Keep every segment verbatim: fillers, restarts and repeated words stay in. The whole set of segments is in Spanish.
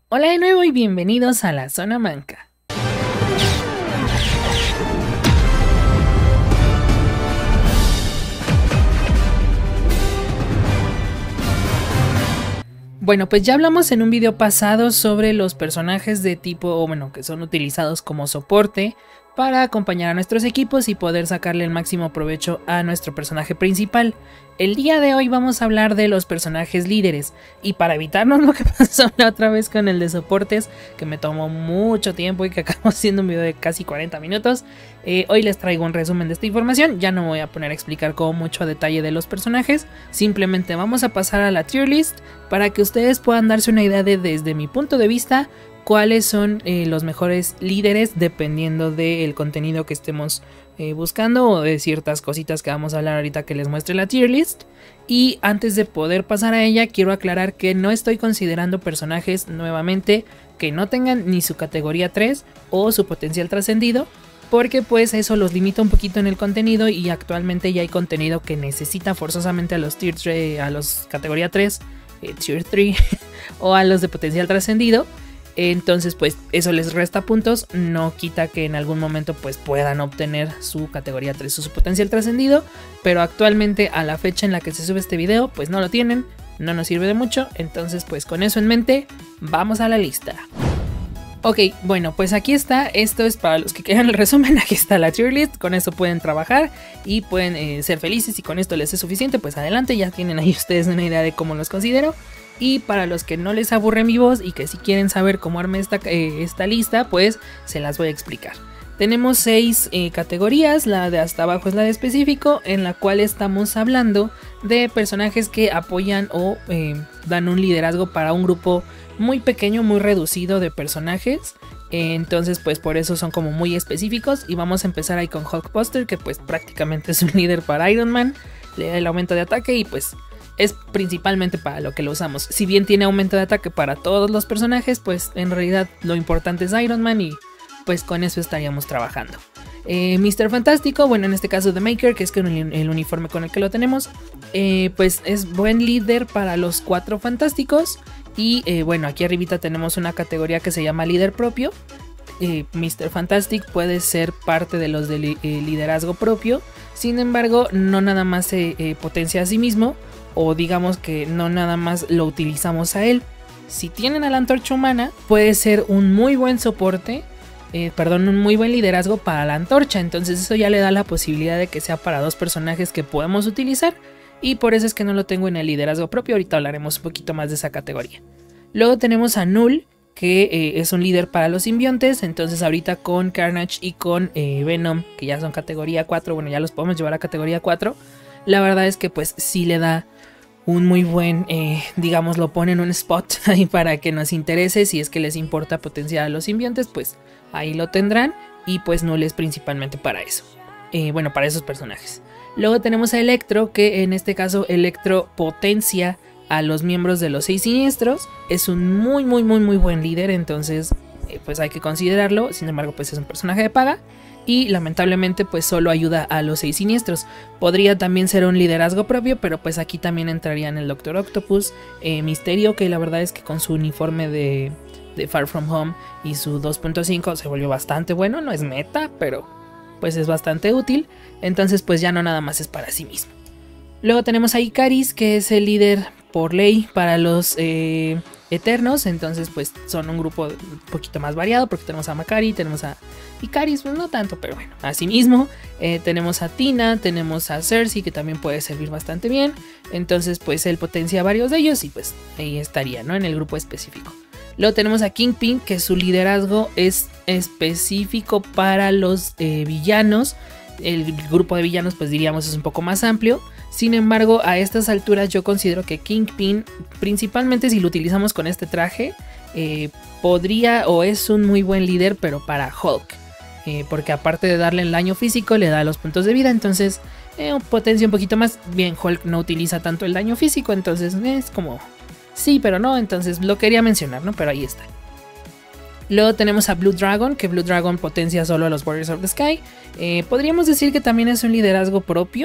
Hola de nuevo y bienvenidos a la Zona Manca. Bueno, pues ya hablamos en un video pasado sobre los personajes de tipo, o bueno, que son utilizados como soporte para acompañar a nuestros equipos y poder sacarle el máximo provecho a nuestro personaje principal. El día de hoy vamos a hablar de los personajes líderes, y para evitarnos lo que pasó la otra vez con el de soportes, que me tomó mucho tiempo y que acabamos haciendo un video de casi cuarenta minutos, eh, hoy les traigo un resumen de esta información. Ya no me voy a poner a explicar como mucho a detalle de los personajes, simplemente vamos a pasar a la tier list para que ustedes puedan darse una idea de, desde mi punto de vista, cuáles son eh, los mejores líderes dependiendo del contenido que estemos eh, buscando o de ciertas cositas que vamos a hablar ahorita que les muestre la tier list. Y antes de poder pasar a ella, quiero aclarar que no estoy considerando personajes nuevamente que no tengan ni su categoría tres o su potencial trascendido, porque pues eso los limita un poquito en el contenido, y actualmente ya hay contenido que necesita forzosamente a los tier tres, a los categoría tres, eh, tier tres o a los de potencial trascendido. Entonces pues eso les resta puntos, no quita que en algún momento pues puedan obtener su categoría tres o su potencial trascendido, pero actualmente a la fecha en la que se sube este video pues no lo tienen, no nos sirve de mucho. Entonces pues con eso en mente vamos a la lista. Ok, bueno, pues aquí está, esto es para los que quieran el resumen, aquí está la tier list, con eso pueden trabajar y pueden eh, ser felices, y con esto les es suficiente, pues adelante, ya tienen ahí ustedes una idea de cómo los considero. Y para los que no les aburre mi voz y que si quieren saber cómo armé esta, eh, esta lista, pues se las voy a explicar. Tenemos seis eh, categorías, la de hasta abajo es la de específico, en la cual estamos hablando de personajes que apoyan o eh, dan un liderazgo para un grupo muy pequeño, muy reducido de personajes. Entonces pues por eso son como muy específicos, y vamos a empezar ahí con Hulkbuster, que pues prácticamente es un líder para Iron Man, le da el aumento de ataque y pues es principalmente para lo que lo usamos. Si bien tiene aumento de ataque para todos los personajes, pues en realidad lo importante es Iron Man, y pues con eso estaríamos trabajando. Eh, mister Fantástico, bueno, en este caso The Maker, que es con el, el uniforme con el que lo tenemos, eh, pues es buen líder para los cuatro fantásticos. Y eh, bueno, aquí arribita tenemos una categoría que se llama líder propio. eh, mister Fantastic puede ser parte de los de li eh, liderazgo propio, sin embargo no nada más se eh, potencia a sí mismo, o digamos que no nada más lo utilizamos a él. Si tienen a la antorcha humana, puede ser un muy buen soporte, eh, perdón, un muy buen liderazgo para la antorcha. Entonces eso ya le da la posibilidad de que sea para dos personajes que podemos utilizar, y por eso es que no lo tengo en el liderazgo propio. Ahorita hablaremos un poquito más de esa categoría. Luego tenemos a Null, que eh, es un líder para los simbiontes. Entonces ahorita con Carnage y con eh, Venom, que ya son categoría cuatro, bueno, ya los podemos llevar a categoría cuatro. La verdad es que pues sí le da un muy buen, eh, digamos, lo pone en un spot ahí para que nos interese. Si es que les importa potenciar a los simbiontes, pues ahí lo tendrán, y pues Null es principalmente para eso, eh, bueno, para esos personajes. Luego tenemos a Electro, que en este caso Electro potencia a los miembros de los seis siniestros. Es un muy muy muy muy buen líder, entonces eh, pues hay que considerarlo. Sin embargo pues es un personaje de paga, y lamentablemente pues solo ayuda a los seis siniestros. Podría también ser un liderazgo propio, pero pues aquí también entrarían el Doctor Octopus, eh, Misterio, que la verdad es que con su uniforme de, de Far From Home y su dos punto cinco se volvió bastante bueno. No es meta, pero pues es bastante útil. Entonces pues ya no nada más es para sí mismo. Luego tenemos a Icaris, que es el líder por ley para los eh, Eternos. Entonces pues son un grupo un poquito más variado, porque tenemos a Macari, tenemos a Icaris, pues no tanto, pero bueno, así mismo eh, tenemos a Tina, tenemos a Cersei, que también puede servir bastante bien. Entonces pues él potencia a varios de ellos, y pues ahí estaría, ¿no?, en el grupo específico. Luego tenemos a Kingpin, que su liderazgo es específico para los eh, villanos. El grupo de villanos pues diríamos es un poco más amplio. Sin embargo, a estas alturas yo considero que Kingpin, principalmente si lo utilizamos con este traje, eh, podría o es un muy buen líder, pero para Hulk, eh, porque aparte de darle el daño físico, le da los puntos de vida. Entonces eh, potencia un poquito más. Bien, Hulk no utiliza tanto el daño físico, entonces es como sí pero no. Entonces lo quería mencionar, ¿no? Pero ahí está. Luego tenemos a Blue Dragon, que Blue Dragon potencia solo a los Warriors of the Sky. Eh, podríamos decir que también es un liderazgo propio,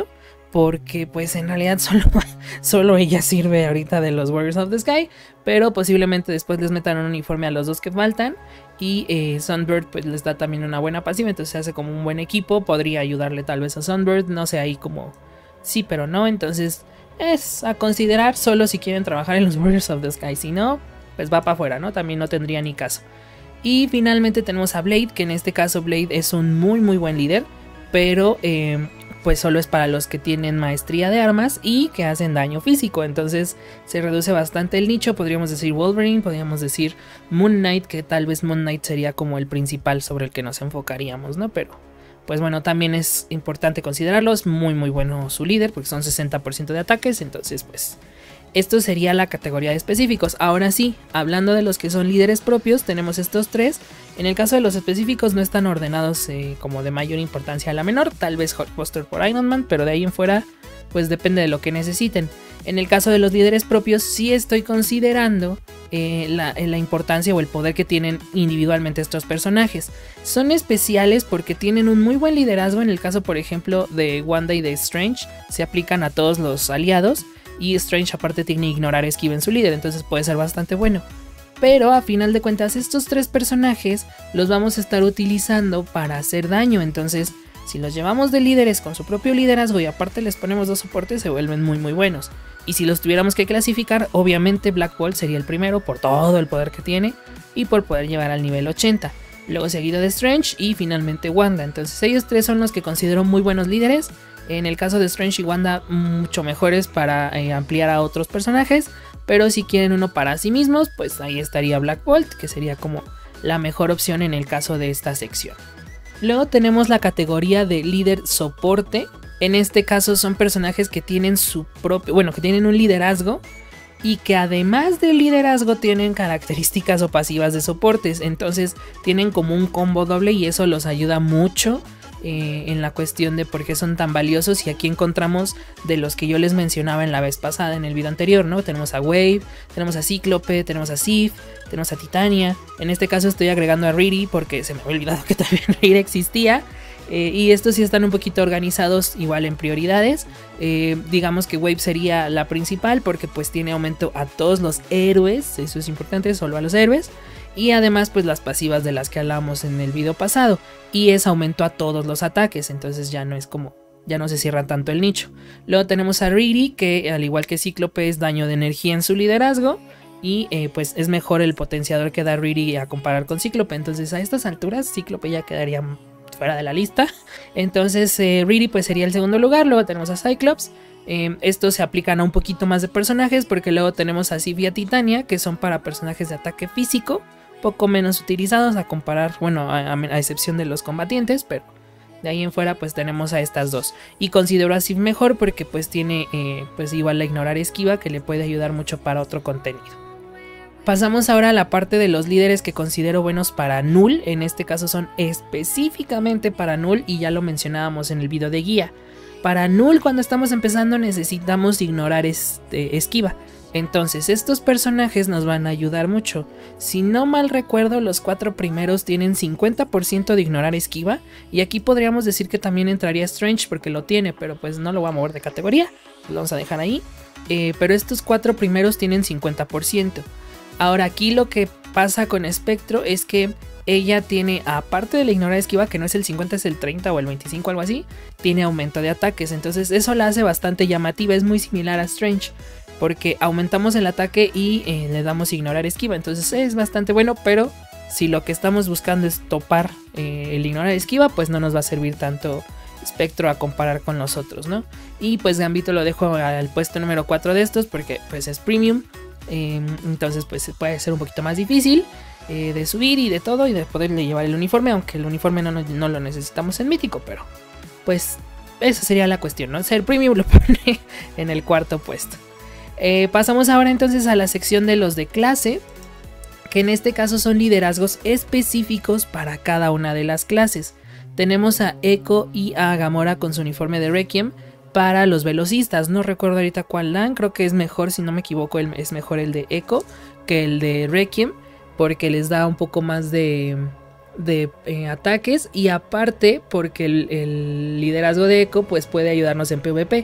porque pues en realidad solo, solo ella sirve ahorita de los Warriors of the Sky, pero posiblemente después les metan un uniforme a los dos que faltan, y eh, Sunbird pues les da también una buena pasiva, entonces se hace como un buen equipo, podría ayudarle tal vez a Sunbird, no sé, ahí como sí pero no, entonces es a considerar solo si quieren trabajar en los Warriors of the Sky, si no, pues va para afuera, ¿no? También no tendría ni caso. Y finalmente tenemos a Blade, que en este caso Blade es un muy muy buen líder, pero eh, pues solo es para los que tienen maestría de armas y que hacen daño físico, entonces se reduce bastante el nicho. Podríamos decir Wolverine, podríamos decir Moon Knight, que tal vez Moon Knight sería como el principal sobre el que nos enfocaríamos, ¿no? Pero pues bueno, también es importante considerarlo, es muy muy bueno su líder porque son sesenta por ciento de ataques, entonces pues esto sería la categoría de específicos. Ahora sí, hablando de los que son líderes propios, tenemos estos tres. En el caso de los específicos no están ordenados eh, como de mayor importancia a la menor, tal vez Hulkbuster por Iron Man, pero de ahí en fuera pues depende de lo que necesiten. En el caso de los líderes propios sí estoy considerando eh, la, la importancia o el poder que tienen individualmente estos personajes. Son especiales porque tienen un muy buen liderazgo. En el caso por ejemplo de Wanda y de Strange se aplican a todos los aliados, y Strange aparte tiene ignorar esquiva en su líder, entonces puede ser bastante bueno. Pero a final de cuentas estos tres personajes los vamos a estar utilizando para hacer daño, entonces si los llevamos de líderes con su propio liderazgo y aparte les ponemos dos soportes, se vuelven muy muy buenos. Y si los tuviéramos que clasificar, obviamente Black Bolt sería el primero por todo el poder que tiene y por poder llevar al nivel ochenta. Luego seguido de Strange y finalmente Wanda, entonces ellos tres son los que considero muy buenos líderes. En el caso de Strange y Wanda mucho mejores para eh, ampliar a otros personajes, pero si quieren uno para sí mismos, pues ahí estaría Black Bolt, que sería como la mejor opción en el caso de esta sección. Luego tenemos la categoría de líder soporte. En este caso son personajes que tienen su propio, bueno, que tienen un liderazgo y que además del liderazgo tienen características o pasivas de soportes, entonces tienen como un combo doble y eso los ayuda mucho Eh, en la cuestión de por qué son tan valiosos. Y aquí encontramos de los que yo les mencionaba en la vez pasada, en el video anterior, ¿no? Tenemos a Wave, tenemos a Cíclope, tenemos a Sif, tenemos a Titania. En este caso estoy agregando a Riri porque se me había olvidado que también Riri existía. Eh, y estos sí están un poquito organizados igual en prioridades. Eh, digamos que Wave sería la principal porque pues tiene aumento a todos los héroes, eso es importante, solo a los héroes. Y además pues las pasivas de las que hablamos en el video pasado, y es aumento a todos los ataques, entonces ya no es como, ya no se cierra tanto el nicho. Luego tenemos a Riri, que al igual que Cíclope es daño de energía en su liderazgo, y eh, pues es mejor el potenciador que da Riri a comparar con Cíclope, entonces a estas alturas Cíclope ya quedaría fuera de la lista. Entonces eh, Riri pues sería el segundo lugar. Luego tenemos a Cyclops. Eh, estos se aplican a un poquito más de personajes porque luego tenemos a Sif y a Titania, que son para personajes de ataque físico, poco menos utilizados a comparar, bueno, a, a excepción de los combatientes, pero de ahí en fuera pues tenemos a estas dos. Y considero a Sif mejor porque pues tiene eh, pues igual la ignorar esquiva, que le puede ayudar mucho para otro contenido. Pasamos ahora a la parte de los líderes que considero buenos para Null. En este caso son específicamente para Null y ya lo mencionábamos en el video de guía. Para Null, cuando estamos empezando, necesitamos ignorar este, esquiva. Entonces estos personajes nos van a ayudar mucho. Si no mal recuerdo, los cuatro primeros tienen cincuenta por ciento de ignorar esquiva. Y aquí podríamos decir que también entraría Strange porque lo tiene, pero pues no lo voy a mover de categoría, lo vamos a dejar ahí. eh, Pero estos cuatro primeros tienen cincuenta por ciento. Ahora aquí lo que pasa con Espectro es que ella tiene, aparte de la ignorar esquiva, que no es el cincuenta, es el treinta o el veinticinco, algo así, tiene aumento de ataques. Entonces eso la hace bastante llamativa, es muy similar a Strange, porque aumentamos el ataque y eh, le damos ignorar esquiva. Entonces es bastante bueno, pero si lo que estamos buscando es topar eh, el ignorar esquiva, pues no nos va a servir tanto Espectro a comparar con los otros, ¿no? Y pues Gambito lo dejo al puesto número cuatro de estos porque pues es premium. Eh, entonces pues puede ser un poquito más difícil eh, de subir y de todo y de poderle llevar el uniforme, aunque el uniforme no, no, no lo necesitamos en mítico, pero pues esa sería la cuestión, ¿no? Ser premium lo pone en el cuarto puesto. Eh, pasamos ahora entonces a la sección de los de clase, que en este caso son liderazgos específicos para cada una de las clases. Tenemos a Echo y a Gamora con su uniforme de Requiem. Para los velocistas, no recuerdo ahorita cuál dan, creo que es mejor, si no me equivoco, el, es mejor el de Echo que el de Requiem, porque les da un poco más de, de eh, ataques, y aparte porque el, el liderazgo de Echo pues puede ayudarnos en PvP.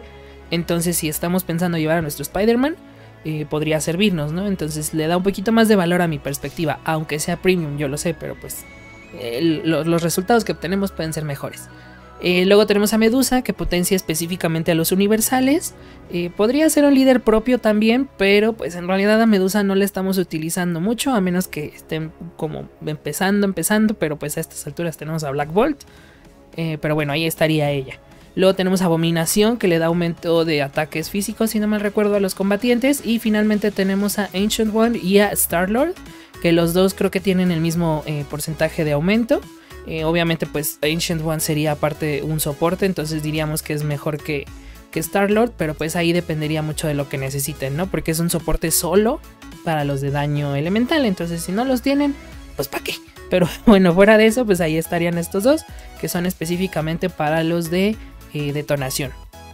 Entonces si estamos pensando llevar a nuestro Spider-Man, eh, podría servirnos, ¿no? Entonces le da un poquito más de valor a mi perspectiva, aunque sea premium, yo lo sé, pero pues eh, lo, los resultados que obtenemos pueden ser mejores. Eh, luego tenemos a Medusa, que potencia específicamente a los universales. Eh, podría ser un líder propio también, pero pues en realidad a Medusa no le estamos utilizando mucho, a menos que estén como empezando, empezando, pero pues a estas alturas tenemos a Black Bolt. Eh, pero bueno, ahí estaría ella. Luego tenemos Abominación, que le da aumento de ataques físicos, si no mal recuerdo, a los combatientes. Y finalmente tenemos a Ancient One y a Star-Lord, que los dos creo que tienen el mismo eh, porcentaje de aumento. Eh, obviamente pues Ancient One sería aparte un soporte, entonces diríamos que es mejor que, que Star-Lord, pero pues ahí dependería mucho de lo que necesiten, ¿no? Porque es un soporte solo para los de daño elemental, entonces si no los tienen, pues ¿para qué? Pero bueno, fuera de eso, pues ahí estarían estos dos, que son específicamente para los de eh, detonación.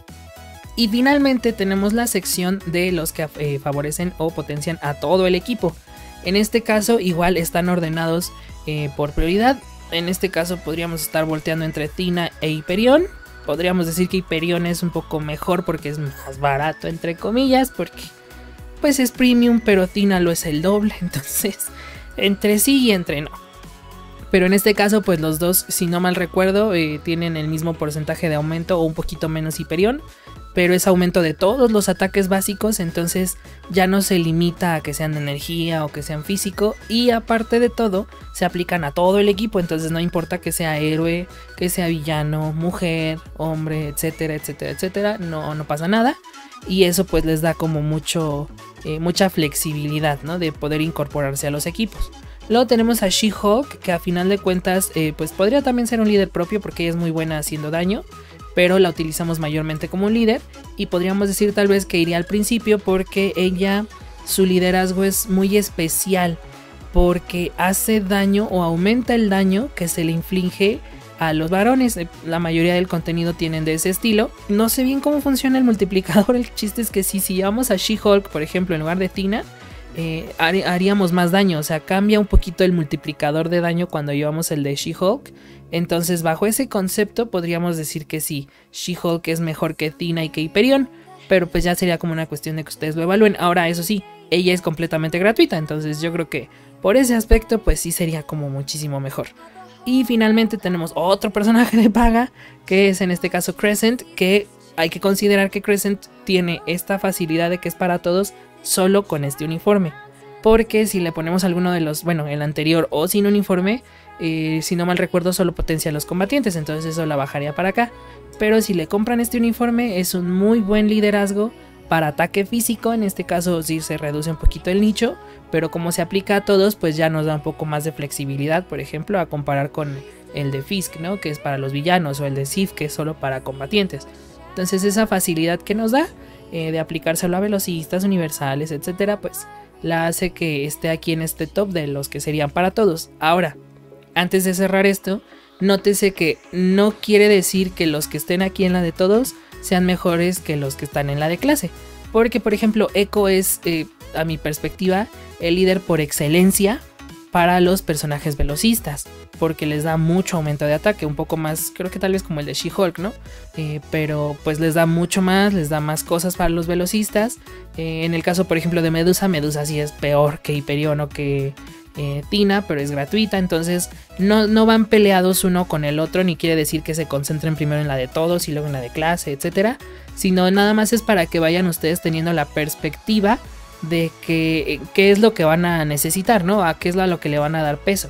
Y finalmente tenemos la sección de los que eh, favorecen o potencian a todo el equipo. En este caso igual están ordenados eh, por prioridad. En este caso podríamos estar volteando entre Tina e Hyperion. Podríamos decir que Hyperion es un poco mejor porque es más barato, entre comillas, porque pues es premium, pero Tina lo es el doble. Entonces, entre sí y entre no. Pero en este caso, pues los dos, si no mal recuerdo, eh, tienen el mismo porcentaje de aumento o un poquito menos Hyperion. Pero es aumento de todos los ataques básicos, entonces ya no se limita a que sean de energía o que sean físico. Y aparte de todo, se aplican a todo el equipo, entonces no importa que sea héroe, que sea villano, mujer, hombre, etcétera, etcétera, etcétera. No, no pasa nada. Y eso pues les da como mucho, eh, mucha flexibilidad, ¿no? De poder incorporarse a los equipos. Luego tenemos a She-Hulk, que a final de cuentas eh, pues podría también ser un líder propio porque ella es muy buena haciendo daño, pero la utilizamos mayormente como un líder y podríamos decir tal vez que iría al principio porque ella, su liderazgo es muy especial porque hace daño o aumenta el daño que se le inflige a los varones. La mayoría del contenido tienen de ese estilo. No sé bien cómo funciona el multiplicador, el chiste es que si, si llevamos a She-Hulk, por ejemplo, en lugar de Tina, eh, haríamos más daño, o sea, cambia un poquito el multiplicador de daño cuando llevamos el de She-Hulk. Entonces bajo ese concepto podríamos decir que sí, She-Hulk es mejor que Tina y que Hyperion, pero pues ya sería como una cuestión de que ustedes lo evalúen. Ahora eso sí, ella es completamente gratuita, entonces yo creo que por ese aspecto pues sí sería como muchísimo mejor. Y finalmente tenemos otro personaje de paga, que es en este caso Crescent, que hay que considerar que Crescent tiene esta facilidad de que es para todos solo con este uniforme. Porque si le ponemos alguno de los, bueno, el anterior o sin uniforme, eh, si no mal recuerdo solo potencia a los combatientes, entonces eso la bajaría para acá. Pero si le compran este uniforme es un muy buen liderazgo para ataque físico, en este caso sí se reduce un poquito el nicho, pero como se aplica a todos pues ya nos da un poco más de flexibilidad, por ejemplo, a comparar con el de Fisk, ¿no? Que es para los villanos, o el de Sif, que es solo para combatientes. Entonces esa facilidad que nos da eh, de aplicárselo a velocistas, universales, etcétera, pues la hace que esté aquí en este top de los que serían para todos. Ahora, antes de cerrar esto, nótese que no quiere decir que los que estén aquí en la de todos sean mejores que los que están en la de clase. Porque, por ejemplo, Echo es, eh, a mi perspectiva, el líder por excelencia para los personajes velocistas, porque les da mucho aumento de ataque, un poco más, creo que tal vez como el de She-Hulk, ¿no? Eh, pero pues les da mucho más, les da más cosas para los velocistas. Eh, en el caso, por ejemplo, de Medusa, Medusa sí es peor que Hyperion o que eh, Tina, pero es gratuita, entonces no, no van peleados uno con el otro, ni quiere decir que se concentren primero en la de todos y luego en la de clase, etcétera, sino nada más es para que vayan ustedes teniendo la perspectiva de que, qué es lo que van a necesitar, ¿no? A qué es a lo que le van a dar peso.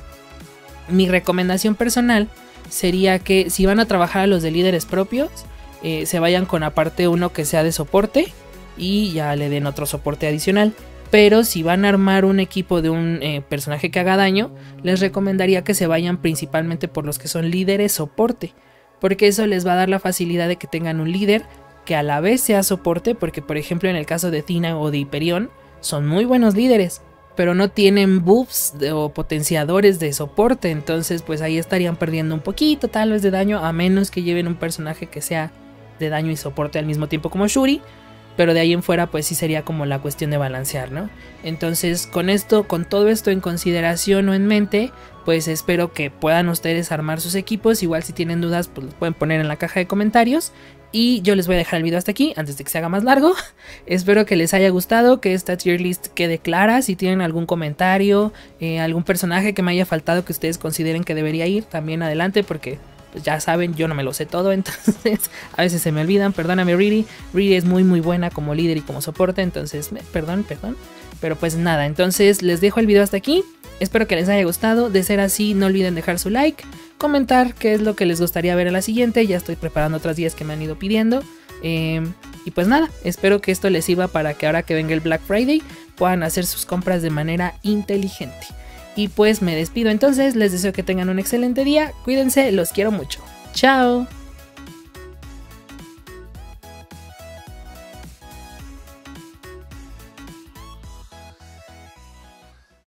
Mi recomendación personal sería que si van a trabajar a los de líderes propios, eh, se vayan con aparte uno que sea de soporte y ya le den otro soporte adicional. Pero si van a armar un equipo de un eh, personaje que haga daño, les recomendaría que se vayan principalmente por los que son líderes soporte, porque eso les va a dar la facilidad de que tengan un líder que a la vez sea soporte, porque por ejemplo en el caso de Tina o de Hyperion son muy buenos líderes, pero no tienen buffs de, o potenciadores de soporte, entonces pues ahí estarían perdiendo un poquito tal vez de daño, a menos que lleven un personaje que sea de daño y soporte al mismo tiempo como Shuri, pero de ahí en fuera pues sí sería como la cuestión de balancear, ¿no? Entonces con esto, con todo esto en consideración o en mente, pues espero que puedan ustedes armar sus equipos. Igual si tienen dudas pues los pueden poner en la caja de comentarios. Y yo les voy a dejar el video hasta aquí, antes de que se haga más largo. Espero que les haya gustado, que esta tier list quede clara. Si tienen algún comentario, eh, algún personaje que me haya faltado que ustedes consideren que debería ir, también adelante, porque pues ya saben, yo no me lo sé todo, entonces a veces se me olvidan. Perdóname Riri, Riri es muy muy buena como líder y como soporte, entonces me, perdón, perdón. Pero pues nada, entonces les dejo el video hasta aquí. Espero que les haya gustado. De ser así, no olviden dejar su like, comentar qué es lo que les gustaría ver en la siguiente. Ya estoy preparando otras guías que me han ido pidiendo. Eh, y pues nada, espero que esto les sirva para que ahora que venga el Black Friday puedan hacer sus compras de manera inteligente. Y pues me despido entonces, les deseo que tengan un excelente día. Cuídense, los quiero mucho. Chao.